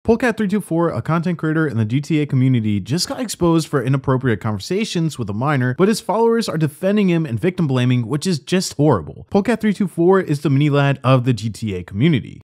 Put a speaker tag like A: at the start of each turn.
A: Polecat324, a content creator in the GTA community, just got exposed for inappropriate conversations with a minor, but his followers are defending him and victim blaming, which is just horrible. Polecat324 is the mini lad of the GTA community.